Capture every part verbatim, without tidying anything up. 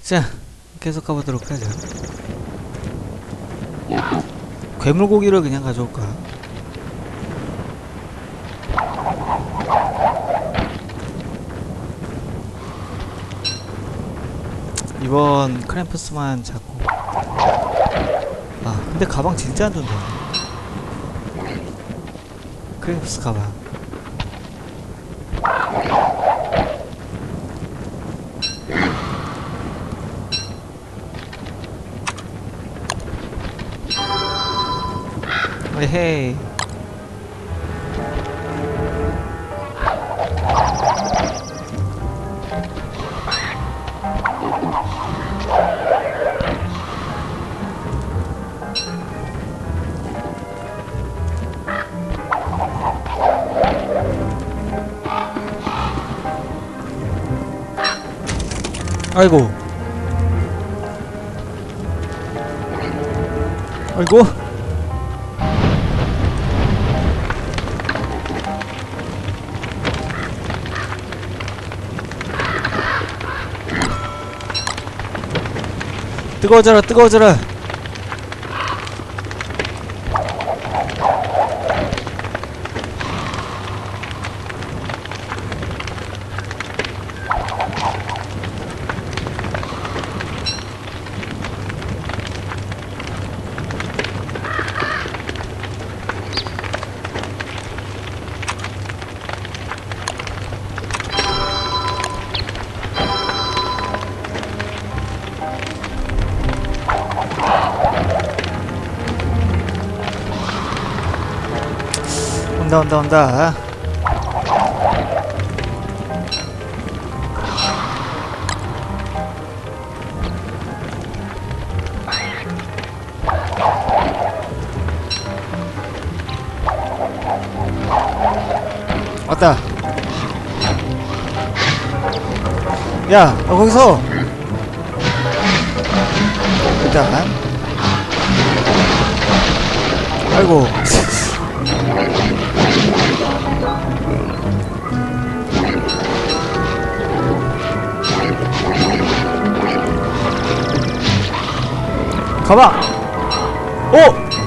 자, 계속 가보도록 하죠. 괴물고기를 그냥 가져올까? 이번 크램프스만 잡고. 아 근데 가방 진짜 안 좋네. 크램프스 가방. 에헤이. 아이고. 아이고. 뜨거워져라, 뜨거워져라. 온다 온다 온다. 왔다. 야, 너 거기서. 일단 아이고. 가방! 오!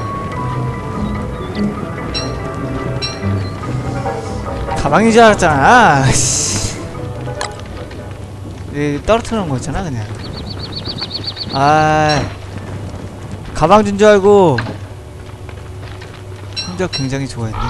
가방인 줄 알았잖아. 이 떨어뜨리는 거였잖아 그냥. 아, 가방 준 줄 알고 성적 굉장히 좋아했네.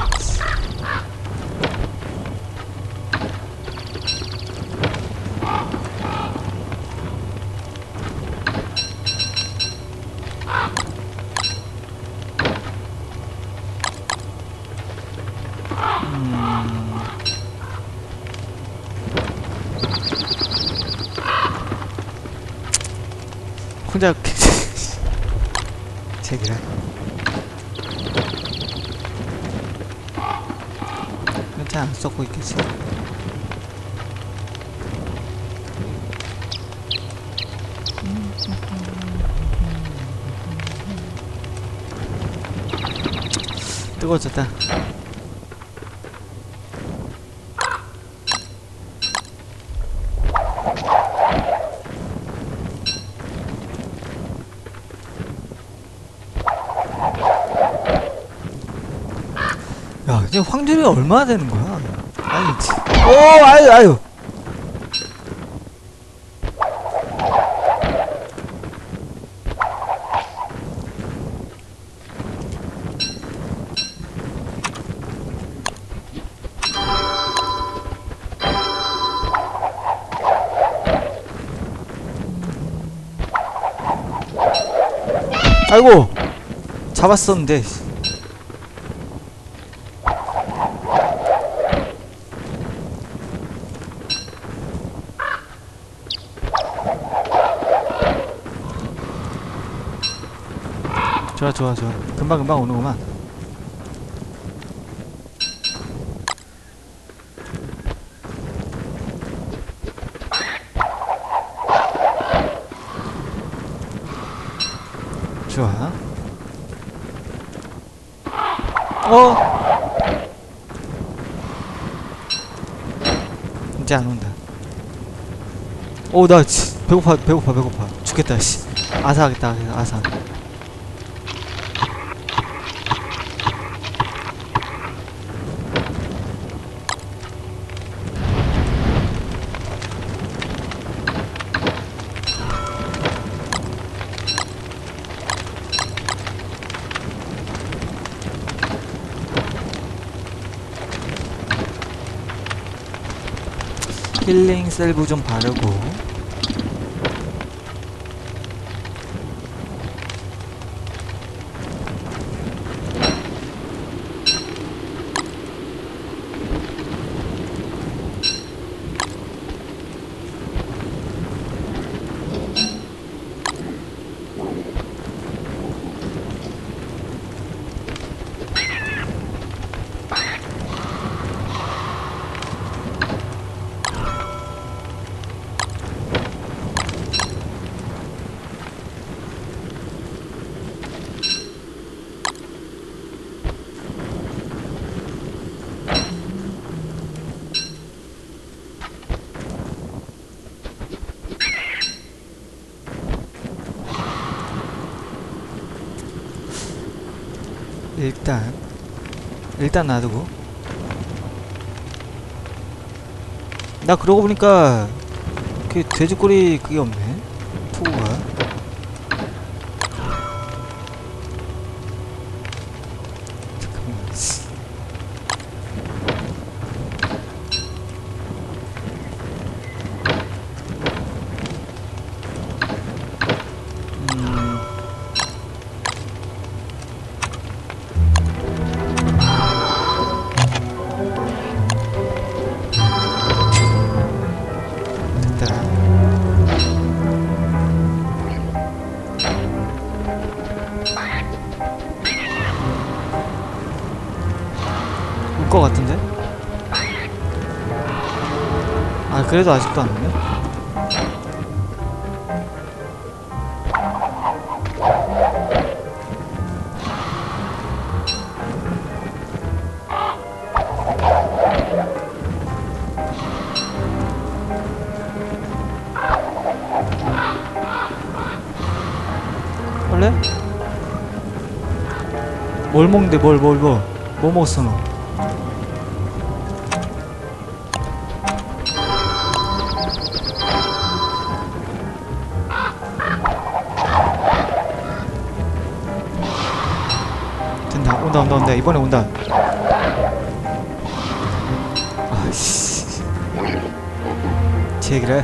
혼자 제기라. 괜찮아, 안 썩고 있겠지. 뜨거워졌다. 야, 지금 확률이 얼마나 되는 거야? 아니, 치. 오, 아유, 아유. 아이고, 잡았었는데. 좋아 좋아 좋아. 금방 금방 오는구만. 좋아. 어? 이제 안 온다. 오, 나 지, 배고파 배고파 배고파 죽겠다 씨. 아사하겠다 아사. 힐링 셀브 좀 바르고. 일단 일단 놔두고. 나 그러고 보니까 그 돼지꼬리 그게 없네 투구가. 잠깐만. 것 같은데? 아 그래도 아직도 안 오네? 원래? 뭘 먹는데 뭘 뭘 뭐 뭐 먹었어 너? 온다 온다 온다 이번에 온다. 아씨 제 얘기를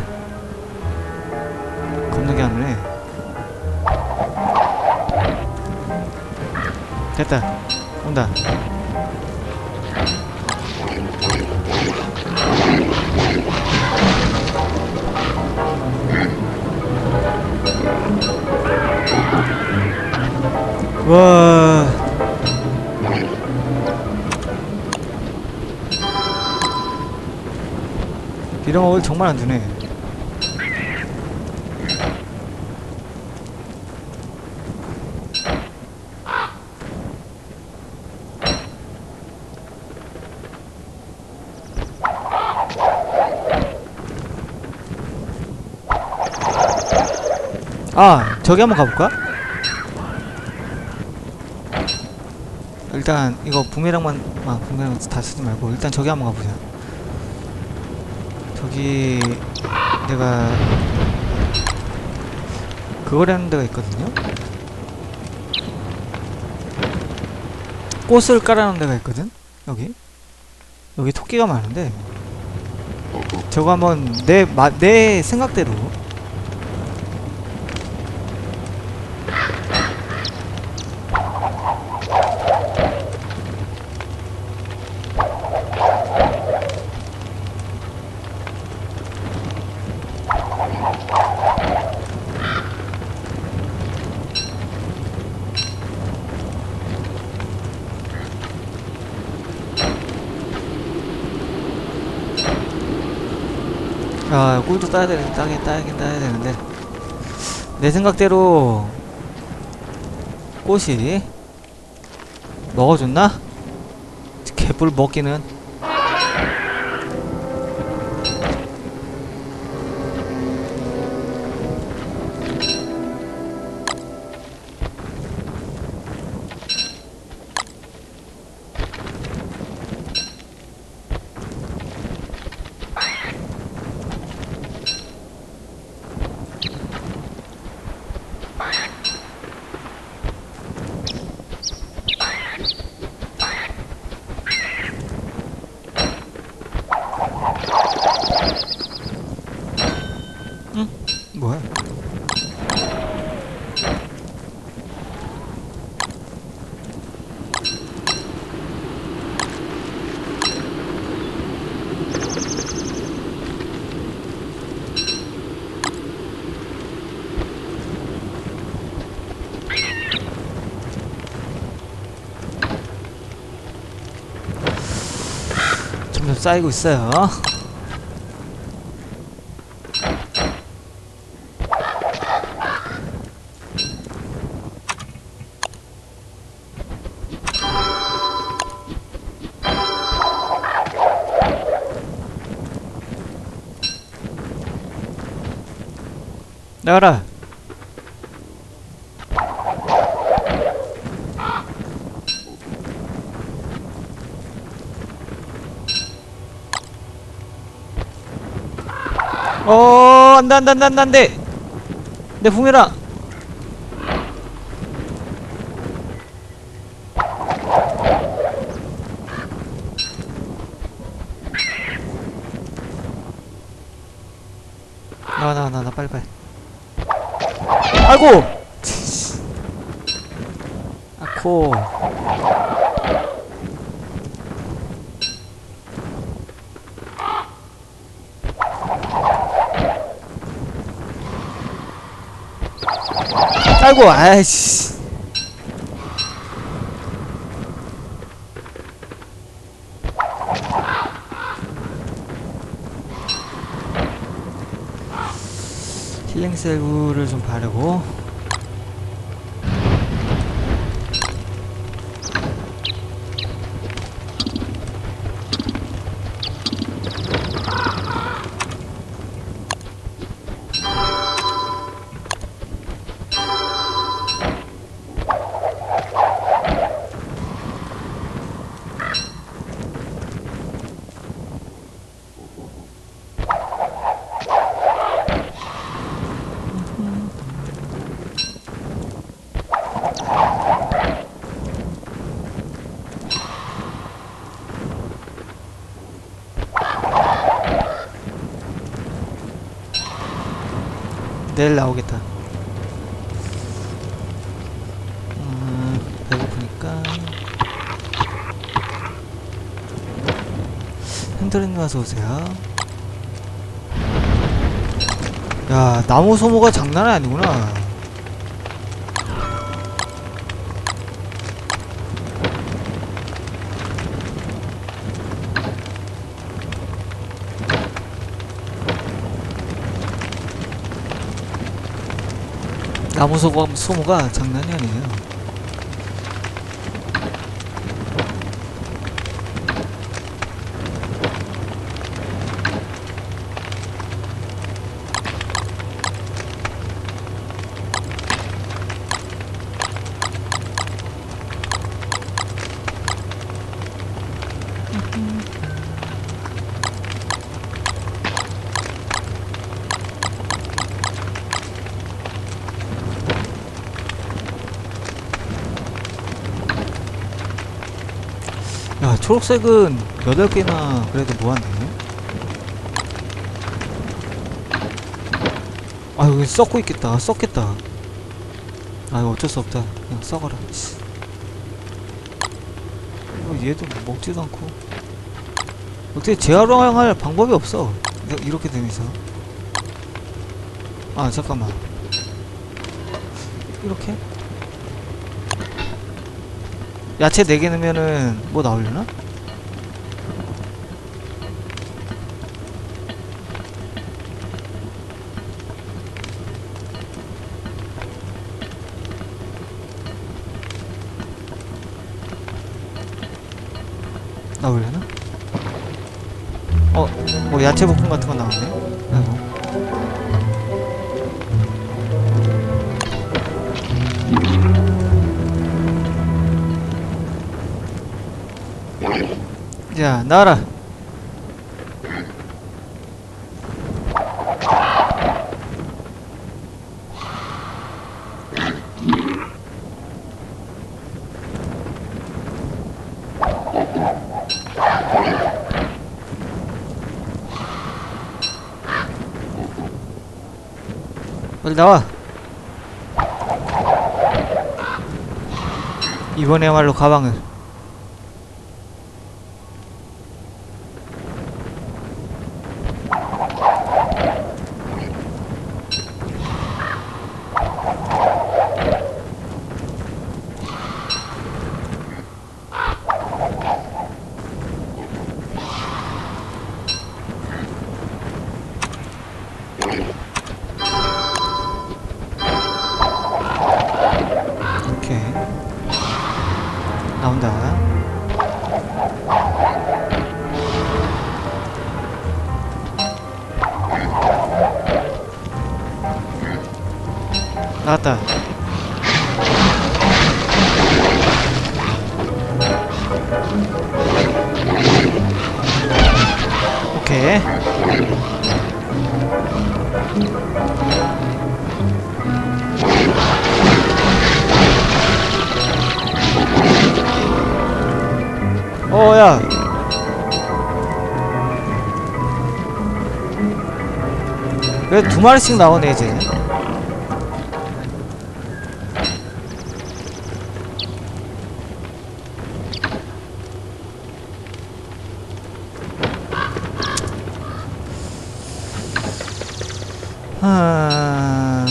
겁나게 안 오네. 됐다 온다. 와 빌어먹을 정말 안 주네. 아 저기 한번 가볼까? 일단 이거 부메랑만 아 부메랑 다 쓰지 말고 일단 저기 한번 가보자. 저기 내가 그거라는 데가 있거든요. 꽃을 깔아놓은 데가 있거든. 여기 여기 토끼가 많은데 저거 한번 내, 마, 내 생각대로 아 꿀도 따야 되는 따긴 따긴 따야 되는데 내 생각대로 꽃이 먹어줬나? 개뿔 먹기는. 응? 뭐야? 점점 쌓이고 있어요. 나가라. 어, 안돼 안돼 안돼 안돼 안돼. 내 부메랑. 나와 나와 나와 빨리 빨리. 아이고. 아코. 아이고, 아이씨. 힐링 셀브를 좀 바르고. 내일 나오겠다. 음, 배고프니까. 핸드링 와서 오세요. 야, 나무 소모가 장난이 아니구나. 나무 소모, 소모가 장난이 아니에요. 야, 초록색은 여덟 개나 그래도 뭐하네. 아, 여기 썩고 있겠다. 썩겠다. 아, 이거 어쩔 수 없다. 그냥 썩어라. 씨. 어, 얘도 먹지도 않고. 어떻게 재활용할 방법이 없어. 이렇게 되면서. 아, 잠깐만. 이렇게? 야채 네 개 넣으면은 뭐 나오려나? 나오려나? 어, 뭐 야채 볶음 같은 거 나오네? 아이고. 자, 나와라. 빨리 나와. 이번에야말로 가방을. 오케이. 나온다. 나왔다. 오케이. 어야. 그래 두 마리씩 나오네 이제. 하...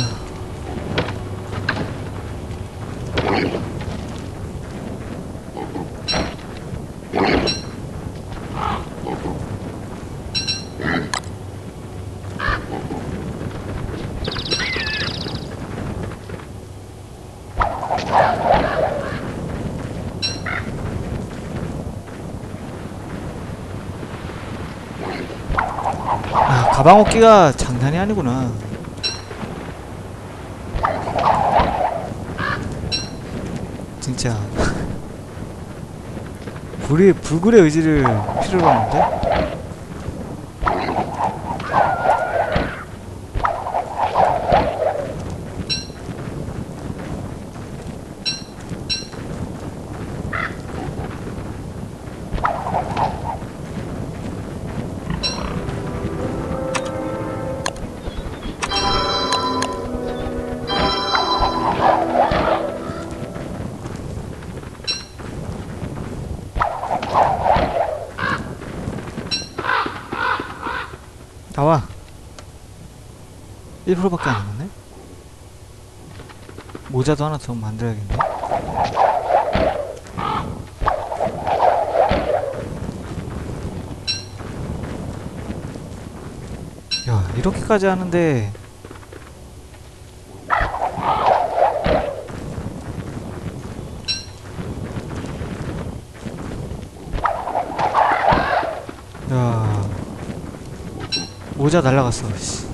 아, 가방 얻기가 장난이 아니구나. 진짜 불의 불굴의 의지를 필요로 하는데. 나와. 일 퍼센트밖에 안 남았네? 모자도 하나 더 만들어야겠네. 야, 이렇게까지 하는데 야, 모자 날라갔어. 씨.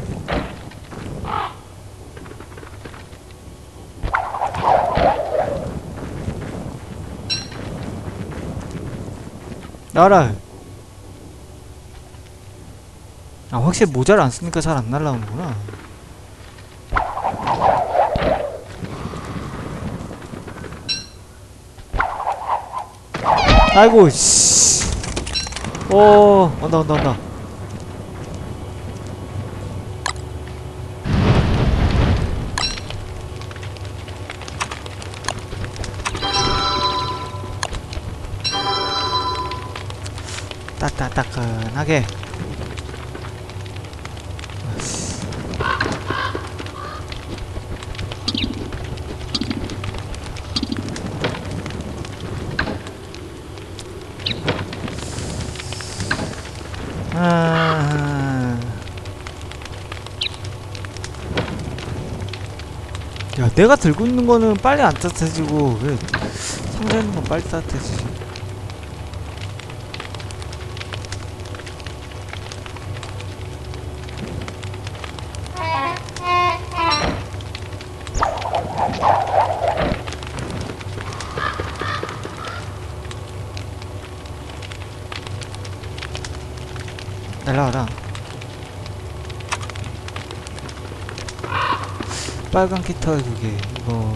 나와라. 아, 확실히 모자를 안 쓰니까 잘 안 날라오는구나. 아이고 씨. 오, 온다 온다 온다. 따따따끈하게. 아... 야, 내가 들고 있는 거는 빨리 안 따뜻해지고 왜 상자에 있는 건 빨리 따뜻해지지? 날라와라. 빨간 깃털 두 개. 이거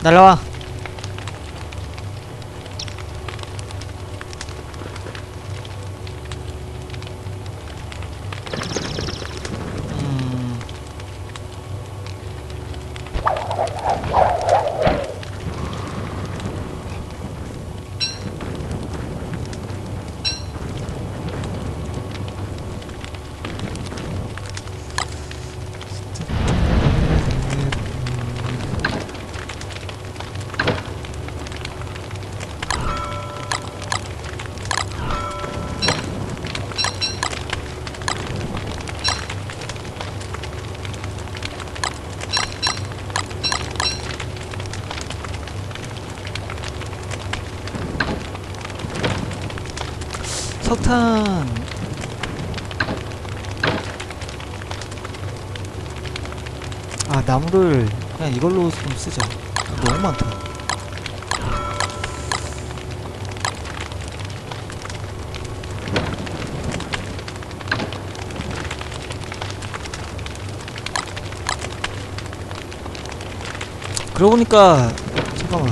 날라와. 음. 석탄. 아, 나무를 그냥 이걸로 좀 쓰자. 너무 많다. 그러고 보니까 잠깐만.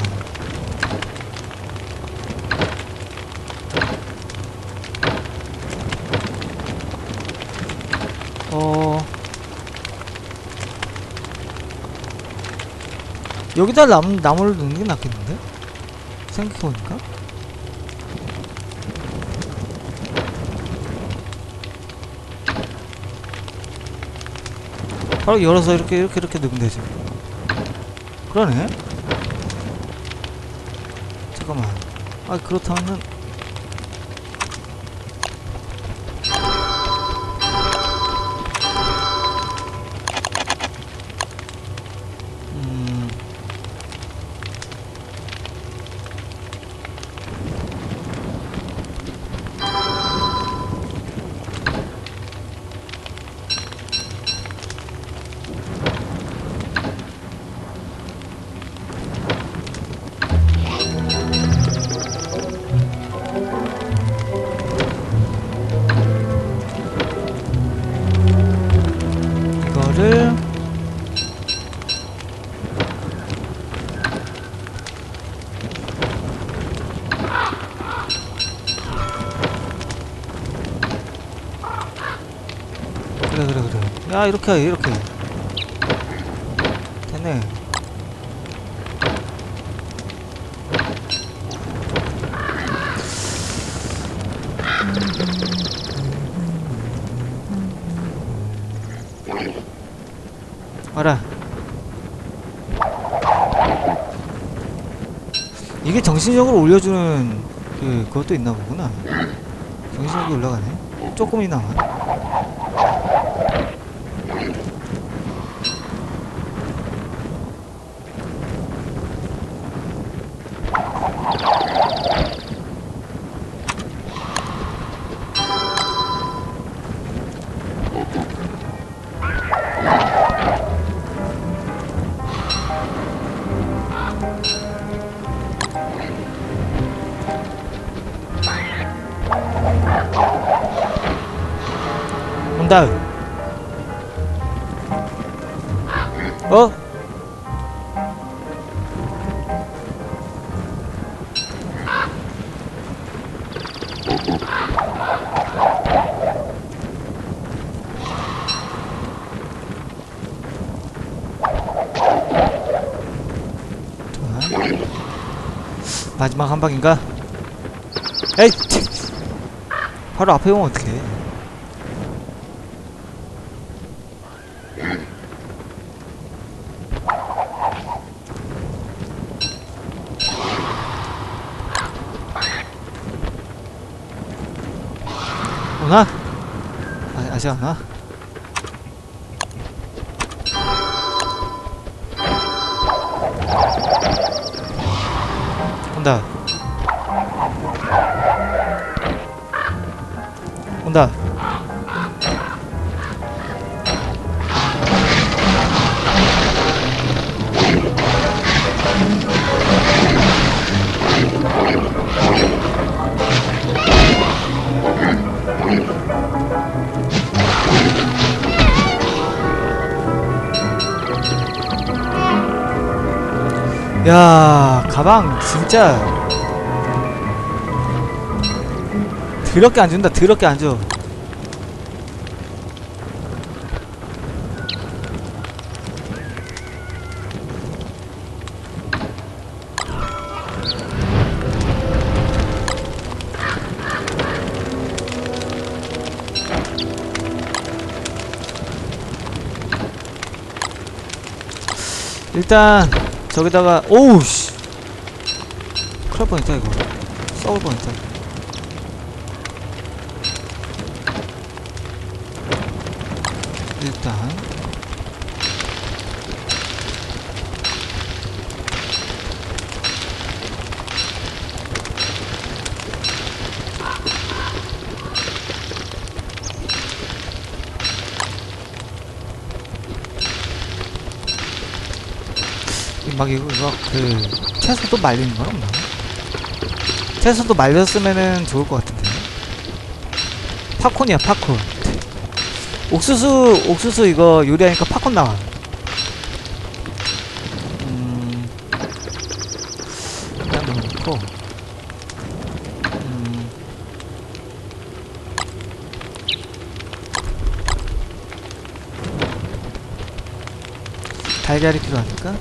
어 여기다 나무, 나무를 넣는 게 낫겠는데? 생각해보니까. 바로 열어서 이렇게 이렇게 이렇게 넣으면 되지. 그러네. 잠깐만. 아, 그렇다면은 음 이거를 그래 그래 그래. 야, 이렇게 이렇게 됐네. 알아. 이게 정신력을 올려주는 그 그것도 있나 보구나. 정신력이 올라가네. 조금이나마. 온다. 어? 마지막 한 방인가? 에이! 바로 앞에 오면 어떡해. 오나? 아, 아직 안 와? 온다. 온다. 야, 가방 진짜 더럽게 안 준다. 더럽게 안 줘. 일단 저기다가 오우씨 큰일 날 뻔했다. 이거 썩을 뻔했다. 일단 막 이거 이거 그 채소도 말리는 건 없나? 채소도 말렸으면은 좋을 것 같은데. 팝콘이야 팝콘. 옥수수 옥수수 이거 요리하니까 팝콘 나와. 음, 일단 넣어놓고. 음, 달걀이 필요하니까.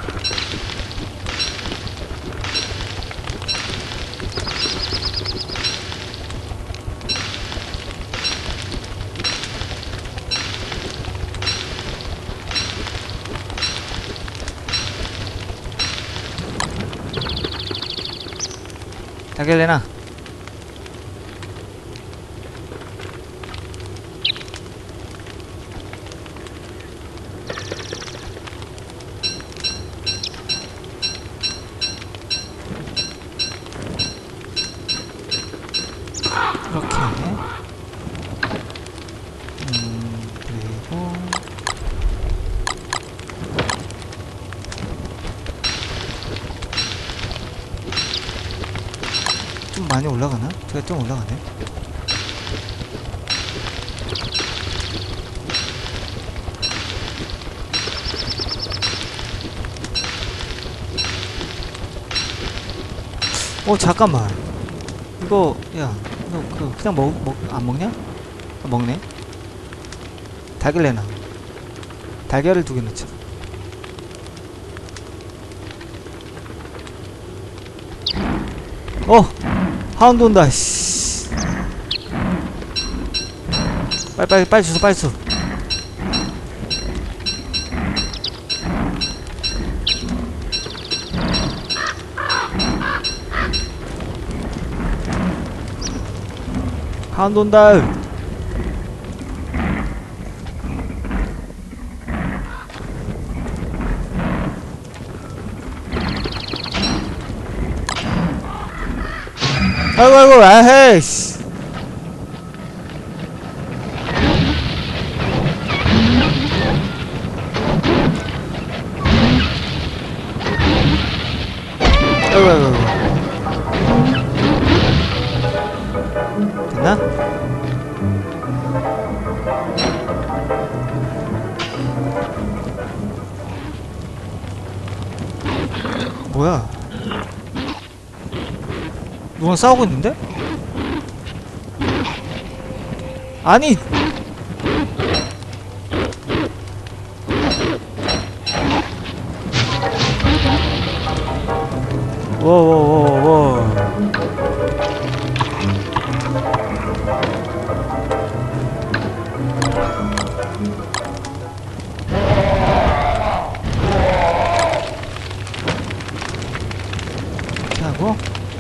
달걀 내놔. 이렇게. 음, 그리고 좀 많이 올라가나? 제가 좀 올라가네. 어 잠깐만. 이거 야 이거 그 그냥 먹 먹 안 먹냐? 아, 먹네. 달걀 내놔. 달걀을 두 개 넣자. 어 하운드 온다. 씨. 빨리 빨리 빨리 주소 빨리 주소. 하운드 온다. 아이고 아이고 아헤이 씨. 아이고 아이고 아이고. 됐나? 뭐야? 누구랑 싸우고 있는데? 아니! 워워워워. 이렇게 하고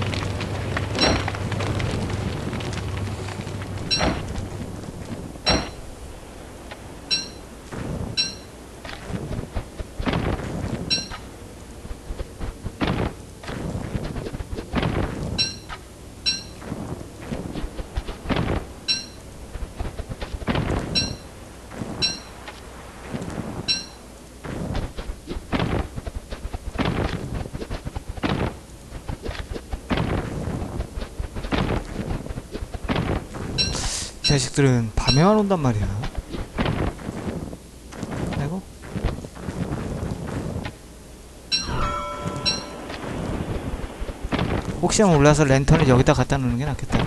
자식들은 밤에만 온단 말이야. 아이고. 혹시나 몰라서 랜턴을 여기다 갖다 놓는 게 낫겠다.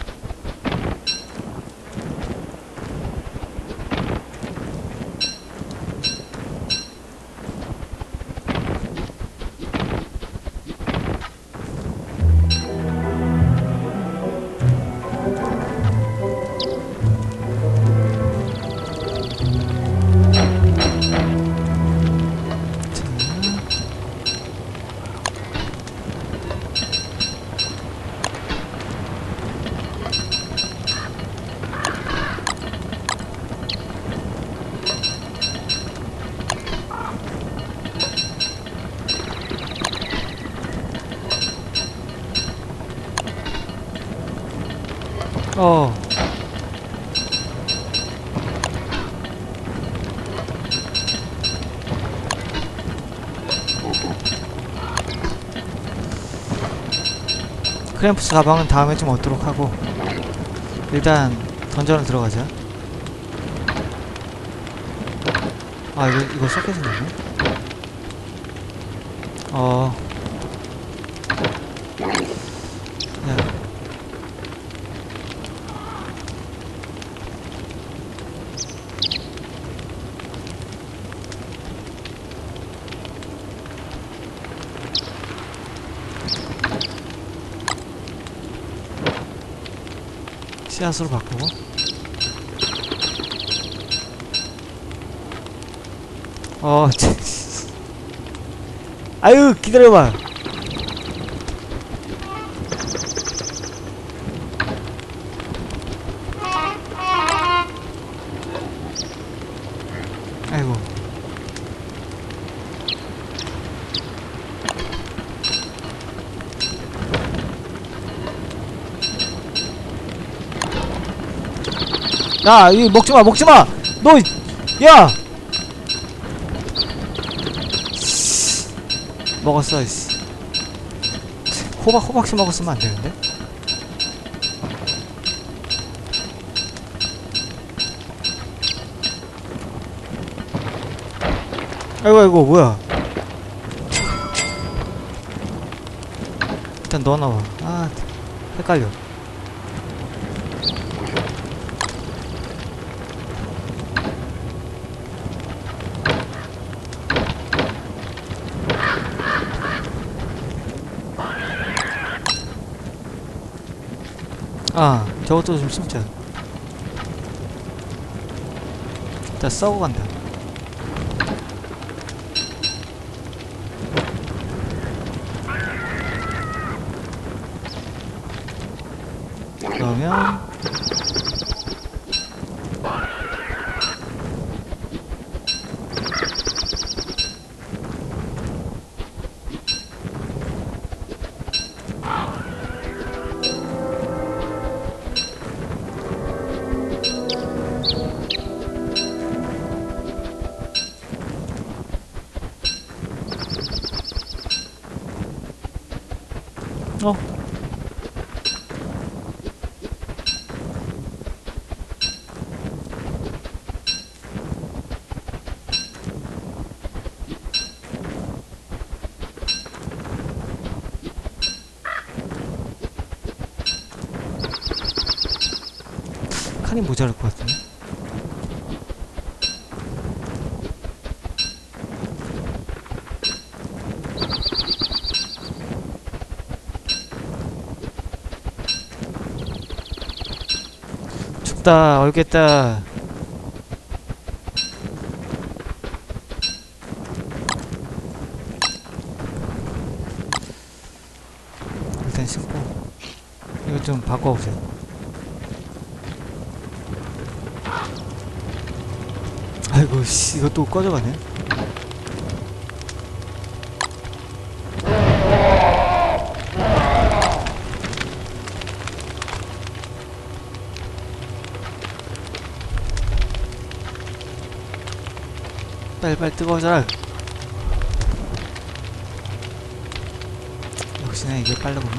어. 크램프스 가방은 다음에 좀 얻도록 하고 일단 던전을 들어가자. 아 이거 이거 소켓이 나네. 어. 야. 씨앗으로 바꾸고. 어, 아유, 기다려봐. 아이고. 야, 이 먹지마, 먹지마! 너, 야! 먹었어, 이씨. 호박, 호박씨 먹었으면 안 되는데? 아이고, 아이고, 뭐야. 일단 넣어놔봐. 아, 헷갈려. 아, 저것도 좀 심자. 일단 썩어 간다. 그러면 어? 칸이 모자랄 것 같은데? 춥다, 얼겠다. 일단 신고. 이거 좀 바꿔보세요. 아이고 씨, 이거 또 꺼져가네. 빨리빨리 뜨거워져라. 역시나 이게 빠르구나.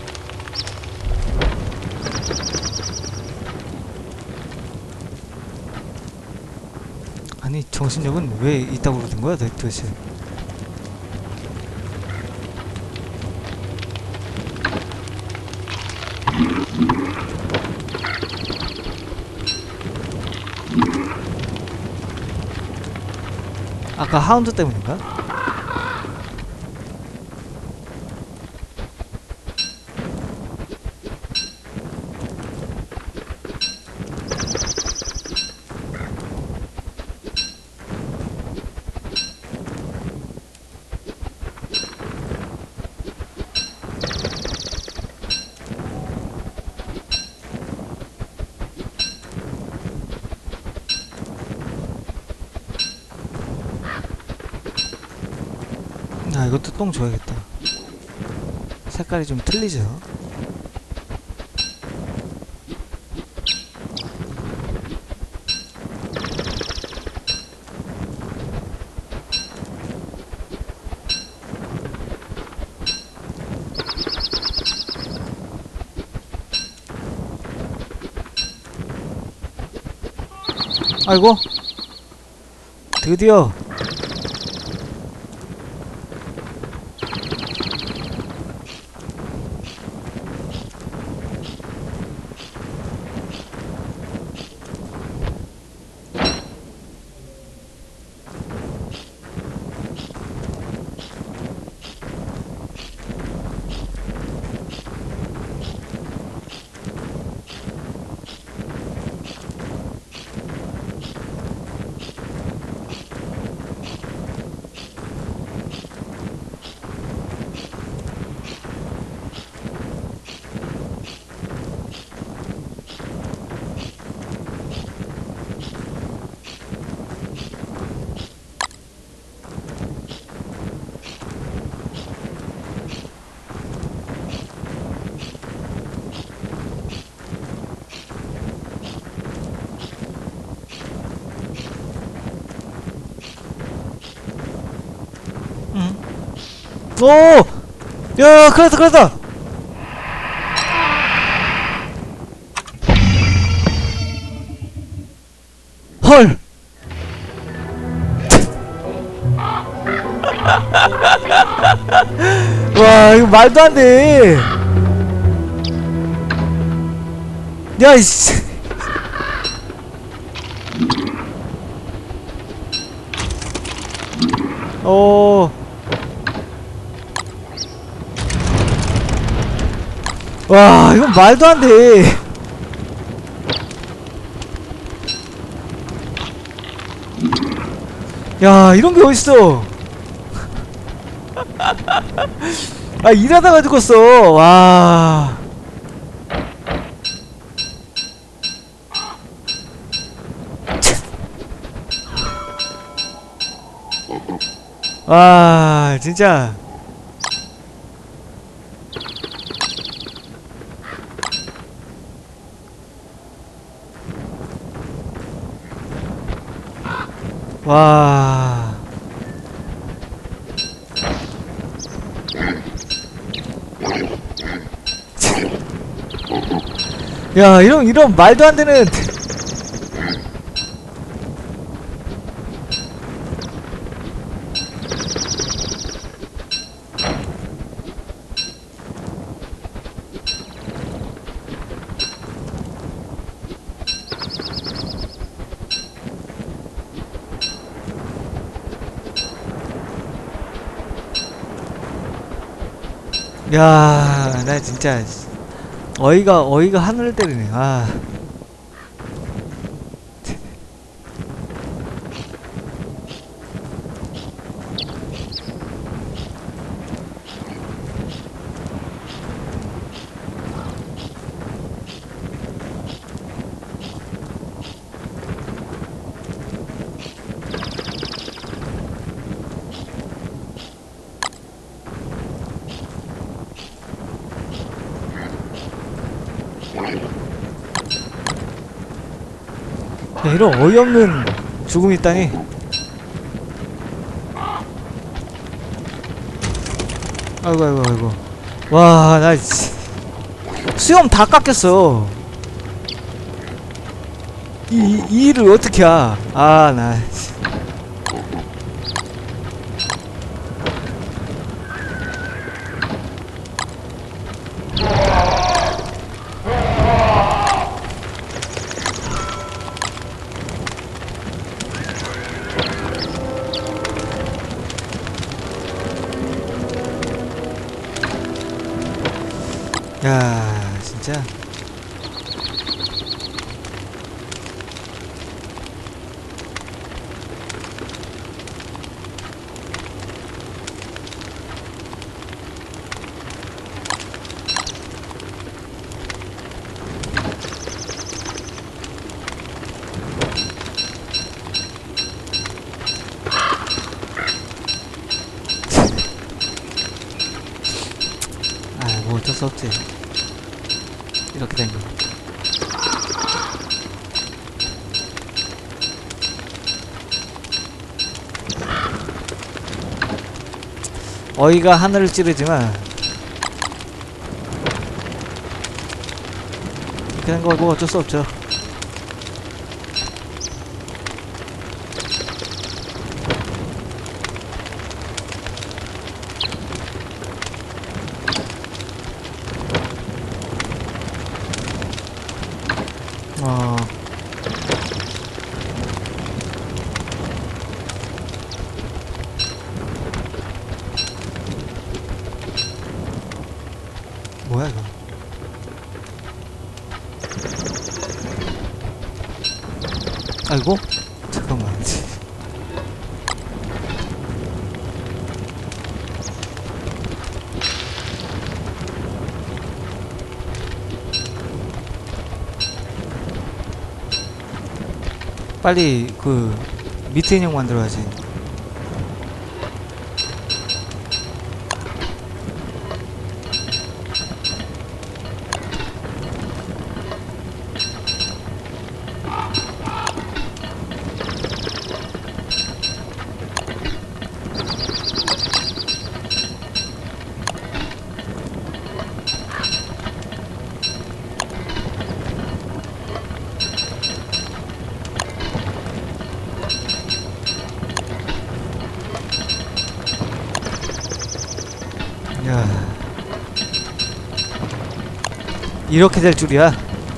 아니 정신력은 왜 있다고 그러는 거야 도대체. 아까 하운드 때문인가? 아, 이것도 똥 줘야겠다. 색깔이 좀 틀리죠? 아이고, 드디어 오! 야, 그랬다, 그랬다! 헐! 와, 이거 말도 안 돼! 야, 이씨! 오. 와, 이건 말도 안 돼. 야, 이런 게 어딨어. 아, 일하다가 죽었어. 와. 와, 진짜. 와. 야, 이런 이런 말도 안 되는. 야, 나 진짜 어이가 어이가 하늘을 때리네. 아. 야, 이런 어이없는 죽음이 있다니. 아이고 아이고 아이고. 와, 나 수염 다 깎였어. 이, 이, 이 일을 어떻게 하. 아, 나 수 없지. 이렇게 된 거. 어이가 하늘을 찌르지만 이렇게 된 거고 어쩔 수 없죠. 어. 뭐야 이거? 아이고 잠깐만. 빨리 그 밑에 인형 만들어야지. 야, 이렇게 될 줄이야.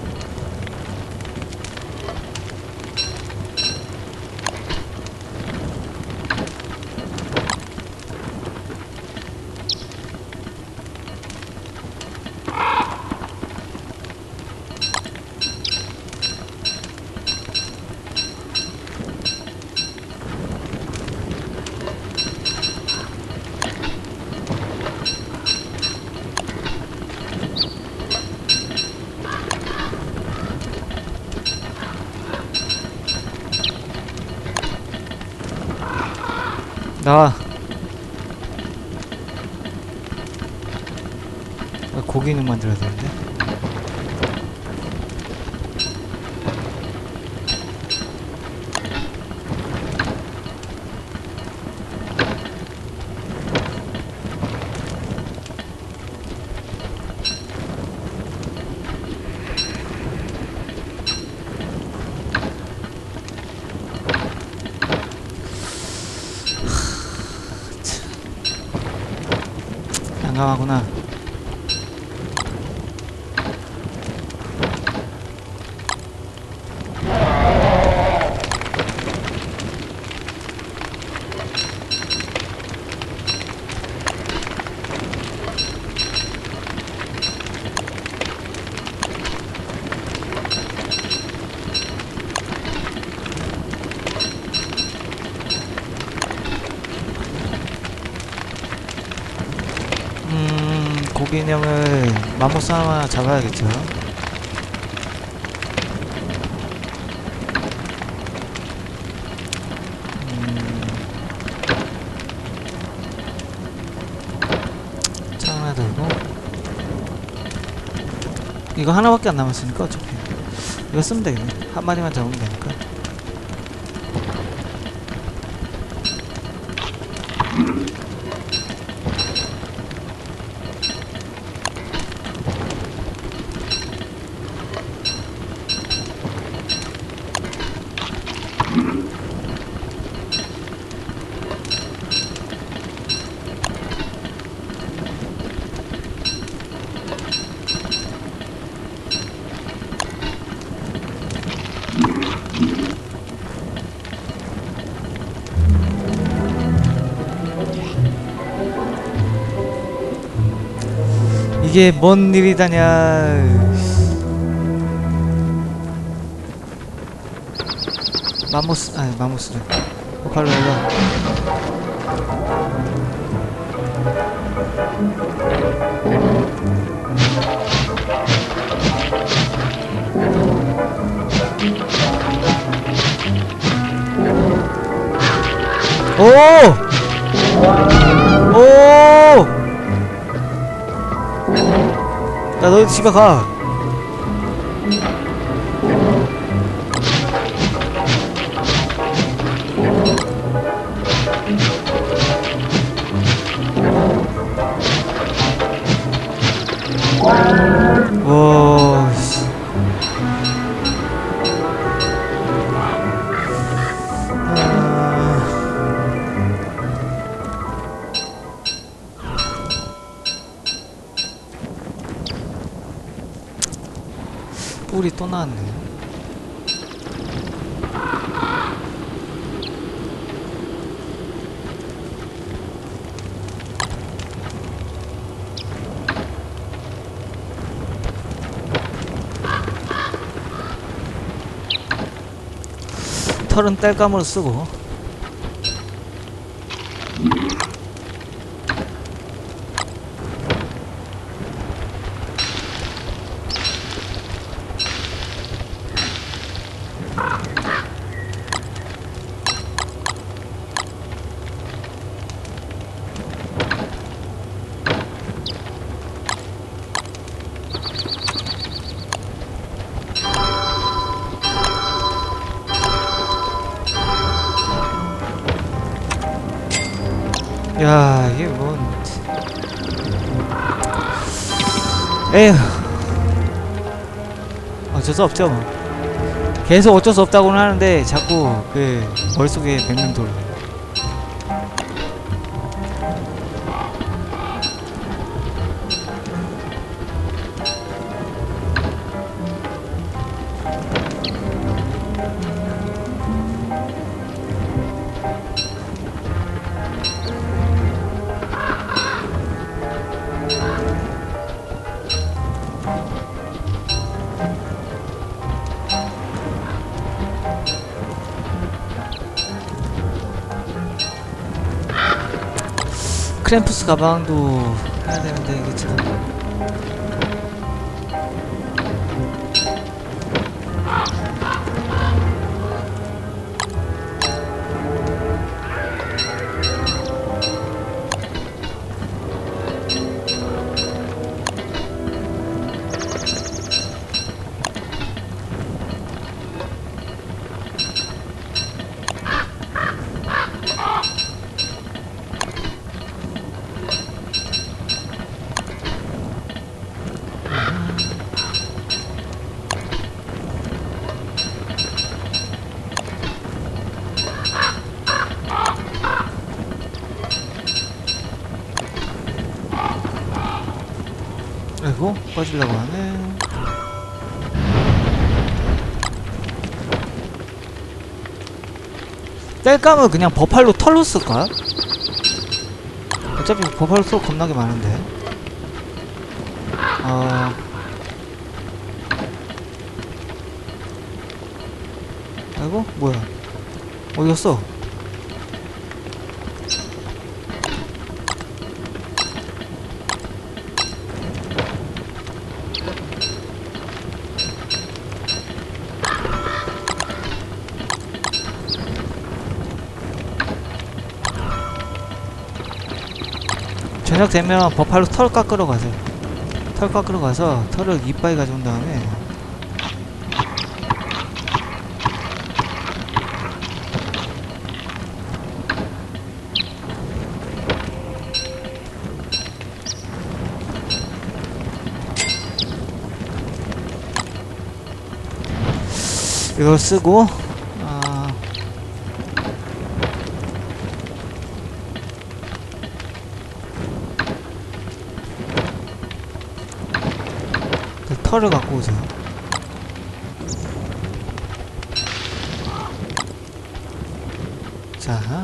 나와. 고기는 만들어야 되는데. 난감하구나. 고기 인형을 맘모스 하나 잡아야겠죠. 음, 창 하나 들고 이거 하나밖에 안 남았으니까 어차피 이거 쓰면 되겠네. 한 마리만 잡으면 되니까. 이게 뭔 일이다냐. 맘모스, 아니 맘모스래. 오팔로 일로. 오! 오! 집에 가. 와, 씨. 아... 뿔이 또 나왔네. 털은 땔감으로 쓰고. 야, 이게 뭔. 에휴. 어쩔 수 없죠, 뭐. 계속 어쩔 수 없다고는 하는데, 자꾸, 그, 머릿속에 맹맹 돌아. 크램푸스 가방도 해야 되는데, 이게 참. 아이고, 꺼지려고 하네. 땔감을 그냥 버팔로 털로 쓸까? 어차피 버팔로 털 겁나게 많은데. 어... 아이고, 뭐야. 어디 갔어? 저녁 되면 버팔로 털 깎으러 가세요. 털 깎으러 가서 털을 이빠이 가져온 다음에 이걸 쓰고 아... 그 털을 갖고 오세요. 자,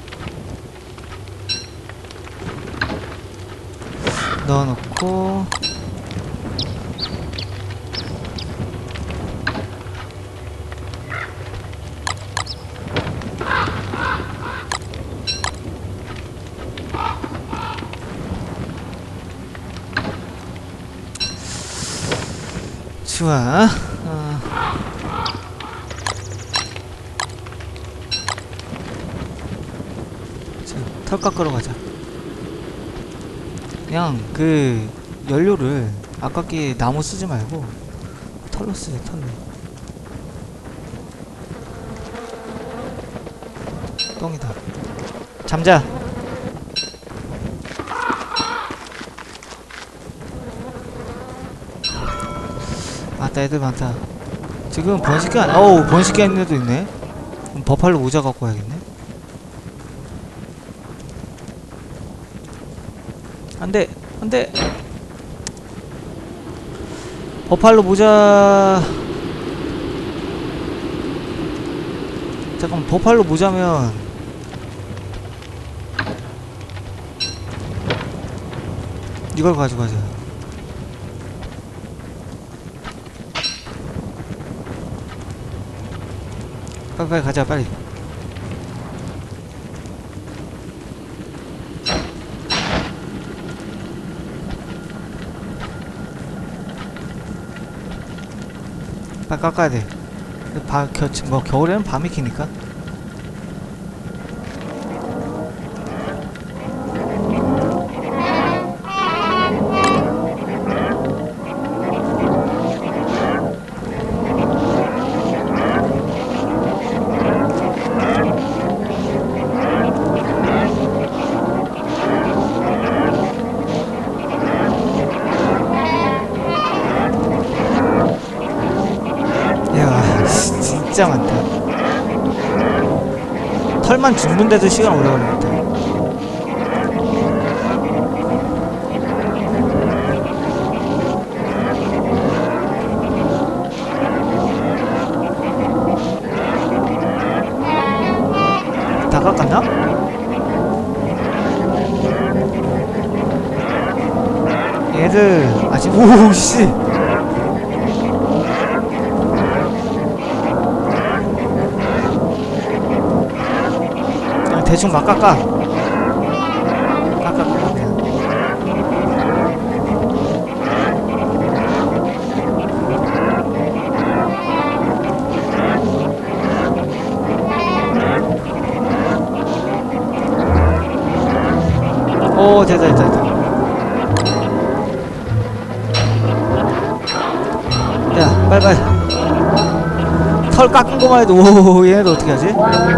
넣어놓고 좋아. 어. 자, 털 깎으러 가자. 그냥 그 연료를 아깝게 나무 쓰지 말고 털로 쓰지, 털로. 똥이다. 잠자. 아따, 애들 많다. 지금 번식기 안, 어우, 번식기 하는 애도 있네. 그럼 버팔로 모자 갖고 와야겠네. 안돼, 안돼. 버팔로 모자. 잠깐, 버팔로 모자면 이걸 가져가자. 빨리 빨리 가자, 빨리. 빨리 깎아야 돼. 바, 겨, 뭐 겨울에는 밤이 기니까. 진짜 많다. 털만 죽는데도 시간 오래 걸리겠다. 다 깎았나? 얘들 아직 오씨. 대충 막 깎아. 깎아, 깎아, 그냥. 오, 됐다, 됐다, 됐다. 야, 빨리, 빨리. 털 깎은 거만 해도, 오, 얘네들 어떻게 하지?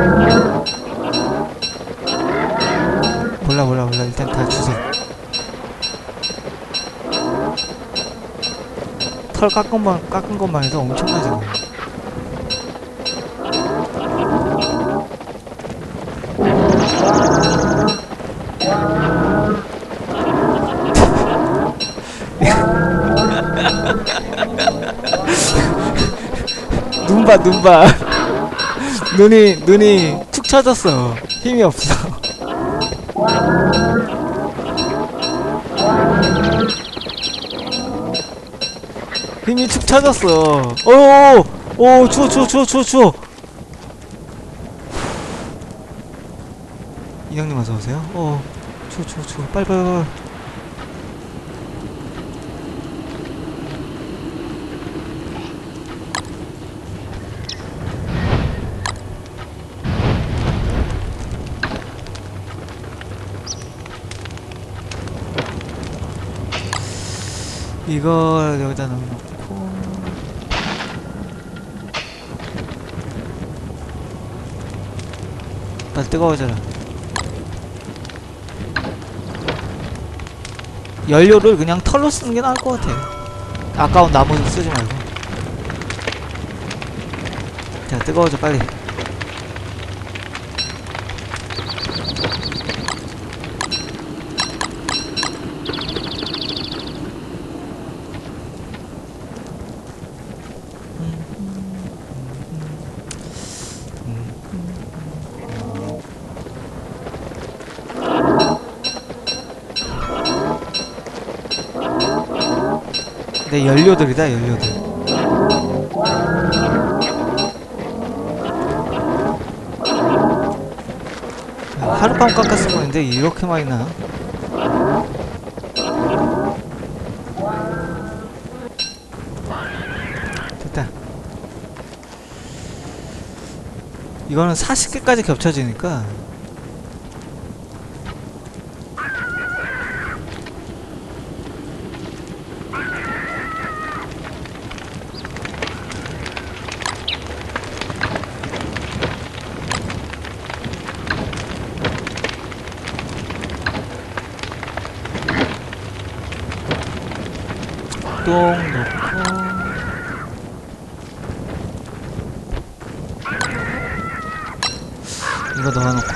몰라 몰라 몰라. 일단 다 주세요. 털 깎은 것만 깎은 것만 해도 엄청나지. 눈 봐, 눈 봐. 눈이 눈이 축 처졌어. 힘이 없어. 힘이 축 처졌어. 오오오! 오, 추워, 추워, 추워, 추워, 추워. 인형님 어서오세요. 어, 추워, 추워, 추워. 빨리, 빨리, 빨리. 이걸 여기다 넣어놓고. 빨리 뜨거워져라. 연료를 그냥 털로 쓰는 게 나을 것 같아. 아까운 나무 쓰지 말고. 자, 뜨거워져, 빨리. 내 연료들이다, 연료들. 하룻밤 깎았을 거는데 이렇게 많이 나? 됐다. 이거는 사십 개까지 겹쳐지니까 우동 넣고 이거 넣어놓고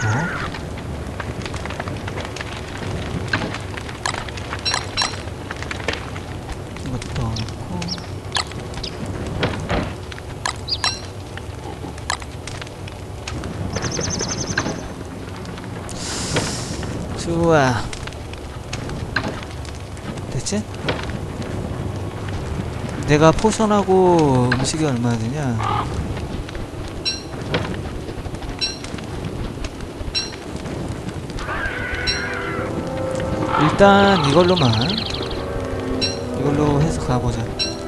이것도 넣어놓고 좋아. 됐지? 내가 포션하고 음식이 얼마나 되냐? 일단 이걸로만 이걸로 해서 가보자.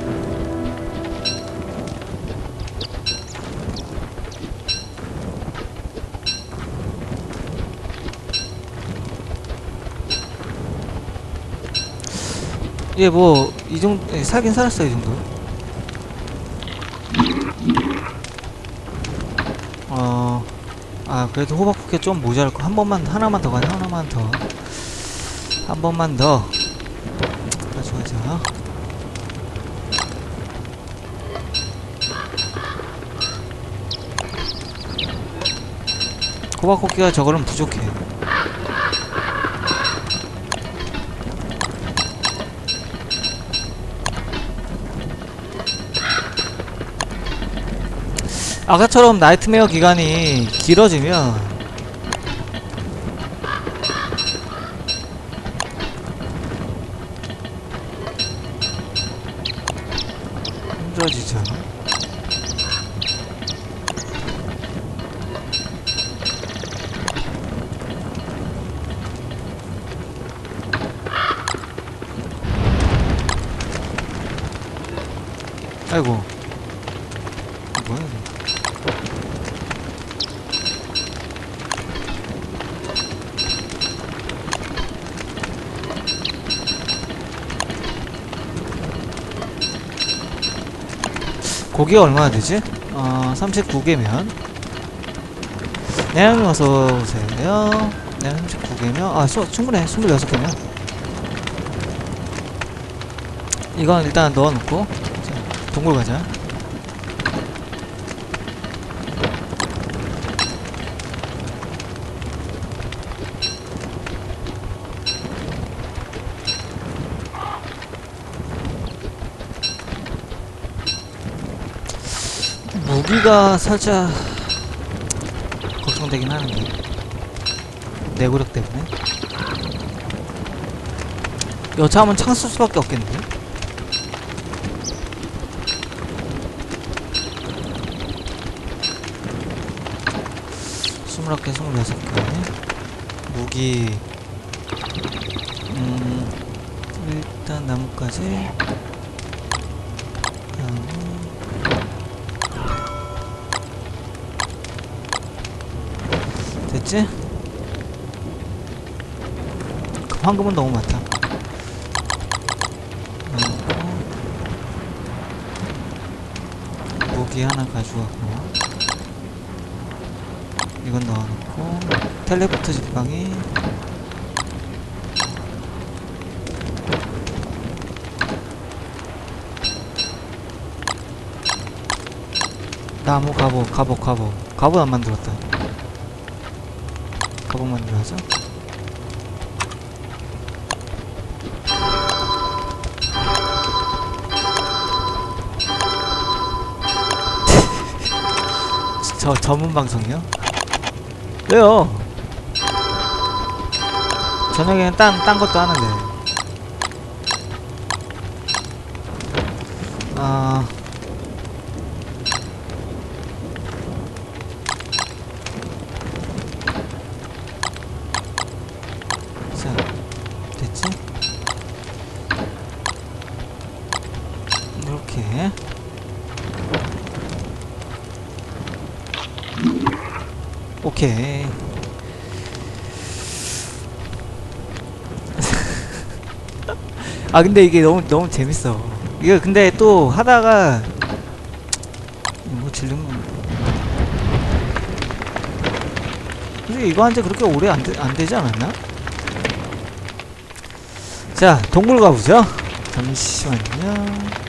얘 뭐 이 정도 예, 살긴 살았어 이 정도. 어, 아 그래도 호박쿠키 좀 모자랄 거. 한 번만 하나만 더 가자. 하나만 더. 한 번만 더 가져가자. 호박쿠키가 저거는 부족해. 아까처럼 나이트메어 기간이 길어지면 힘들어지죠. 아이고 뭐야 이거. 고기가 얼마나 되지? 어, 삼십구 개면 네님 어서오세요. 네, 삼십구 개면 아, 수, 충분해. 스물여섯 개면 이건 일단 넣어놓고 자, 동굴 가자. 무기가 살짝 걱정되긴 하는데 내구력 때문에 여차하면 창 쓸 수밖에 없겠는데. 스물한 개, 스물여섯 개 무기. 음 일단 나뭇가지 됐지? 황금은 너무 많다. 어, 무기 하나 가져가고 이건 넣어놓고 텔레포트 지팡이 나무 갑옷 갑옷 갑옷 갑옷 안 만들었다. 갑옷 만들어야죠. 저 전문 방송이요? 왜요? 저녁에는 딴, 딴 것도 하는데. 아. 자, 됐지? 이렇게. 오케이. 아 근데 이게 너무 너무 재밌어. 이거 근데 또 하다가 뭐 질르면 솔직히 이거 한지 그렇게 오래 안, 되, 안 되지 않았나? 자 동굴 가보죠. 잠시만요.